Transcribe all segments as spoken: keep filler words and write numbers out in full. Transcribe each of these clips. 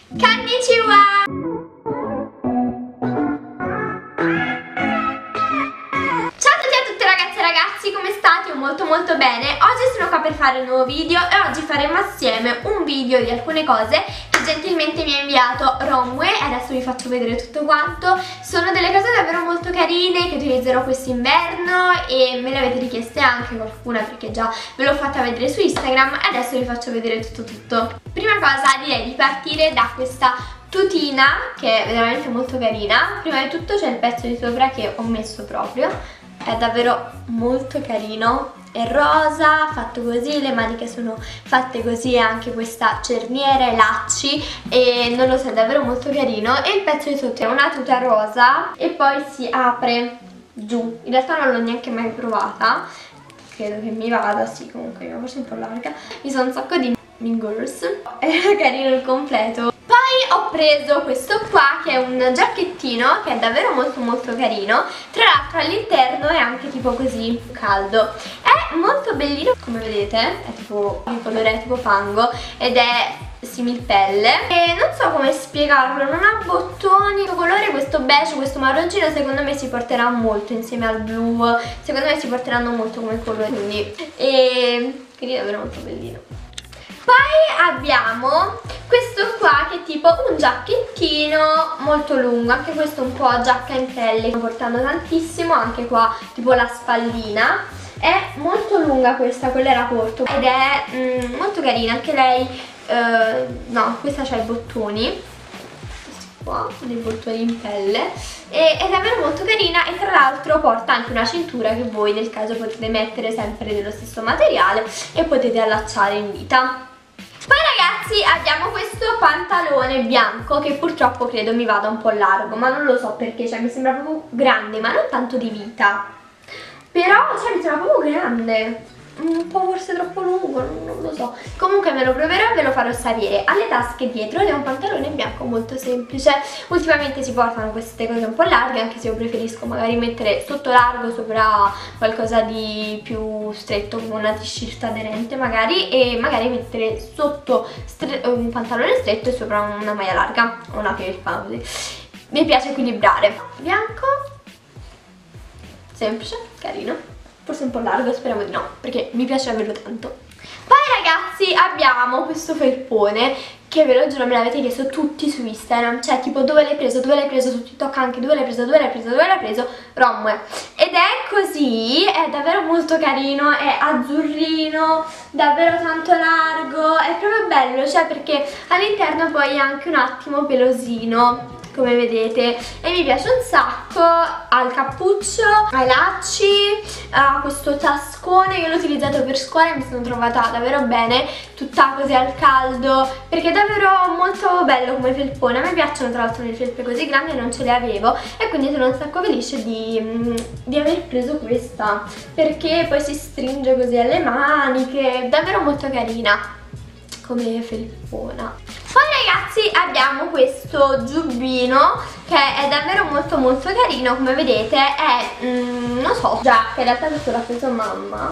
Konnichiwa! Come state? Io molto molto bene. Oggi sono qua per fare un nuovo video e oggi faremo assieme un video di alcune cose che gentilmente mi ha inviato Romwe. Adesso vi faccio vedere tutto quanto. Sono delle cose davvero molto carine che utilizzerò quest'inverno e me le avete richieste anche qualcuna perché già ve l'ho fatta vedere su Instagram. Adesso vi faccio vedere tutto tutto. Prima cosa direi di partire da questa tutina che è veramente molto carina. Prima di tutto c'è il pezzo di sopra che ho messo proprio. È davvero molto carino, è rosa, fatto così, le maniche sono fatte così e anche questa cerniera, i lacci e non lo so, è davvero molto carino. E il pezzo di sotto è una tuta rosa e poi si apre giù. In realtà non l'ho neanche mai provata, credo che mi vada, sì, comunque forse un po' larga. Mi sono un sacco di mingers, è carino il completo. Poi ho preso questo qua che è un giacchettino che è davvero molto molto carino. Tra l'altro all'interno è anche tipo così caldo. È molto bellino, come vedete, è tipo il colore è tipo fango ed è similpelle e non so come spiegarlo, non ha bottoni. Questo colore, questo beige, questo marroncino secondo me si porterà molto insieme al blu. Secondo me si porteranno molto come colore, quindi e quindi è davvero molto bellino. Poi abbiamo questo qua che è tipo un giacchettino molto lungo, anche questo un po' giacca in pelle, sto portando tantissimo, anche qua tipo la spallina. È molto lunga questa, quella era corto ed è mm, molto carina, anche lei, eh, no, questa c'ha i bottoni, questi qua, dei bottoni in pelle e è davvero molto carina e tra l'altro porta anche una cintura che voi nel caso potete mettere sempre dello stesso materiale e potete allacciare in vita. Poi ragazzi abbiamo questo pantalone bianco che purtroppo credo mi vada un po' largo, ma non lo so perché, cioè mi sembra proprio grande, ma non tanto di vita. Però cioè mi sembra proprio grande, un po' forse troppo lungo, non lo so. Comunque me lo proverò e ve lo farò sapere. Alle tasche dietro ed è un pantalone bianco molto semplice. Ultimamente si portano queste cose un po' larghe, anche se io preferisco magari mettere sotto largo sopra qualcosa di più stretto, come una t-shirt aderente magari, e magari mettere sotto un pantalone stretto e sopra una maglia larga o una felpa, così. Mi piace equilibrare. Bianco, semplice, carino. Forse un po' largo, speriamo di no, perché mi piace averlo tanto. Poi ragazzi abbiamo questo felpone che ve lo giuro me l'avete chiesto tutti su Instagram. Cioè tipo dove l'hai preso, dove l'hai preso, su TikTok anche, dove l'hai preso, dove l'hai preso, dove l'hai preso, Romwe. Ed è così, è davvero molto carino, è azzurrino, davvero tanto largo, è proprio bello, cioè perché all'interno poi è anche un attimo pelosino, come vedete, e mi piace un sacco. Ha il cappuccio, ha i lacci, ha questo tascone che l'ho utilizzato per scuola e mi sono trovata davvero bene, tutta così al caldo, perché è davvero molto bello come felpone. A me piacciono tra l'altro le felpe così grandi e non ce le avevo e quindi sono un sacco felice di, di aver preso questa, perché poi si stringe così alle maniche, è davvero molto carina come felpona. Poi ragazzi abbiamo questo giubbino che è davvero molto molto carino, come vedete è, mm, non so, giacca, in realtà questo l'ha preso mamma,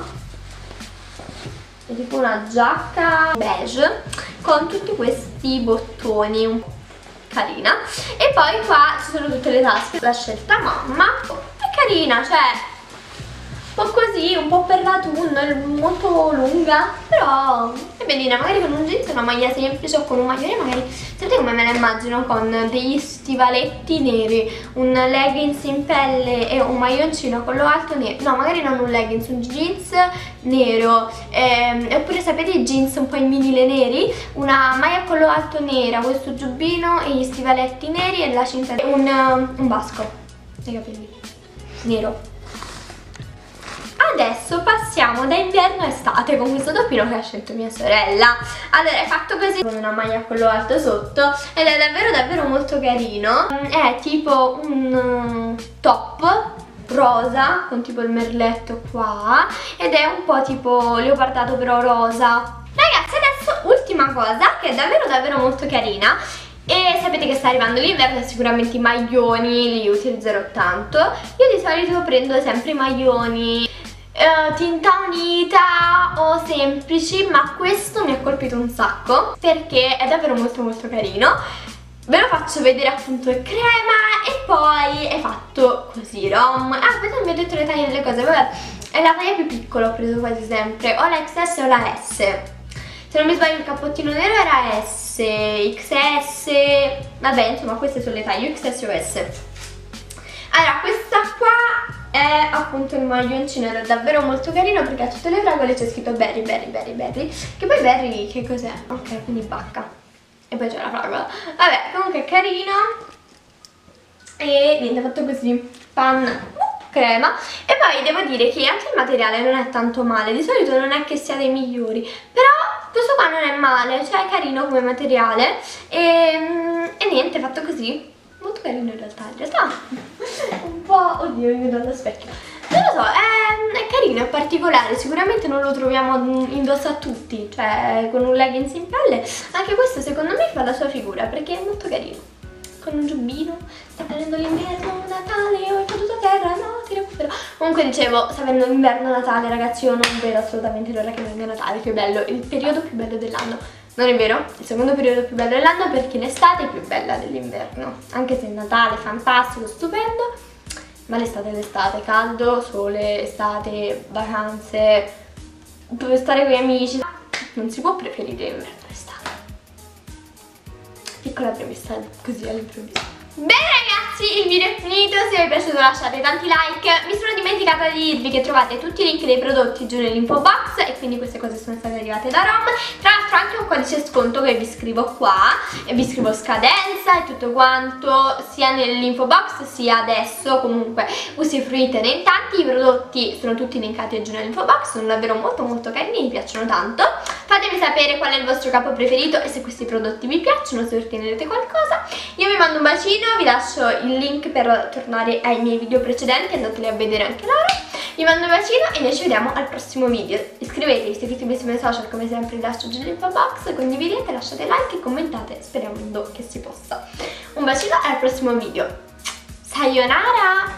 è tipo una giacca beige con tutti questi bottoni, un po' carina, e poi qua ci sono tutte le tasche, l'ha scelta mamma, è carina, cioè un po' così, un po' per la tunna, molto lunga, però è bellina, magari con un jeans, una maglia semplice o con un maglione, magari, sapete come me la immagino? Con degli stivaletti neri, un leggings in pelle e un maglioncino con lo alto nero, no magari non un leggings, un jeans nero, ehm, oppure sapete i jeans un po' in vinile neri, una maglia con lo alto nera, questo giubbino e gli stivaletti neri e la cinta, un, un basco nei capelli, nero. Adesso passiamo da inverno a estate con questo toppino che ha scelto mia sorella. Allora è fatto così con una maglia a collo alto sotto ed è davvero davvero molto carino. È tipo un top rosa con tipo il merletto qua ed è un po' tipo leopardato però rosa. Ragazzi adesso ultima cosa che è davvero davvero molto carina. E sapete che sta arrivando l'inverno e sicuramente i maglioni li utilizzerò tanto. Io di solito prendo sempre i maglioni eh, uh, tinta unita o semplici, ma questo mi ha colpito un sacco perché è davvero molto molto carino. Ve lo faccio vedere, appunto è crema e poi è fatto così, rom. Ah, poi non vi ho detto le taglie delle cose, vabbè, è la taglia più piccola, ho preso quasi sempre, o la X S o la S. Se non mi sbaglio il cappottino nero era S, X S, vabbè insomma queste sono le taglie X S o S. Allora questa qua è appunto il maglioncino ed è davvero molto carino perché a tutte le fragole c'è scritto berry, berry, berry, berry. Che poi berry che cos'è? Ok, quindi bacca. E poi c'è la fragola. Vabbè, comunque è carino. E niente, fatto così, pan, crema. E poi devo dire che anche il materiale non è tanto male. Di solito non è che sia dei migliori, però questo qua non è male, cioè è carino come materiale. E, e niente, fatto così, molto carino in realtà, in realtà un po', oddio, mi vedo allo specchio, non lo so, è, è carino, è particolare, sicuramente non lo troviamo indosso a tutti, cioè con un leggings in pelle. Anche questo secondo me fa la sua figura perché è molto carino, con un giubbino. Sta venendo l'inverno, Natale, ho caduto a terra, no, ti recupero. Comunque dicevo, sta venendo l'inverno, Natale, ragazzi, io non vedo assolutamente l'ora che venga Natale, che bello, il periodo più bello dell'anno. Non è vero? Il secondo periodo più bello dell'anno perché l'estate è più bella dell'inverno. Anche se il Natale è fantastico, stupendo, ma l'estate è l'estate, caldo, sole, estate, vacanze, dove stare con gli amici. Non si può preferire l'inverno all'estate. Piccola premessa così all'improvviso. Bene ragazzi, il video è finito, se vi è piaciuto lasciate tanti like. Mi sono dimenticata di dirvi che trovate tutti i link dei prodotti giù nell'info box e quindi queste cose sono state arrivate da Rom. Tra l'altro anche un codice sconto che vi scrivo qua e vi scrivo scadenza e tutto quanto, sia nell'info box sia adesso. Comunque usufruitene in tanti, i prodotti sono tutti linkati giù nell'info box, sono davvero molto molto carini, mi piacciono tanto. Fatemi sapere qual è il vostro capo preferito e se questi prodotti vi piacciono, se ottenerete qualcosa. Io vi mando un bacino, vi lascio il link per tornare ai miei video precedenti, andateli a vedere anche loro. Vi mando un bacino e noi ci vediamo al prossimo video. Iscrivetevi, seguitemi sui miei social, come sempre vi lascio giù nell'info box, condividete, lasciate like e commentate sperando che si possa. Un bacino e al prossimo video. Sayonara!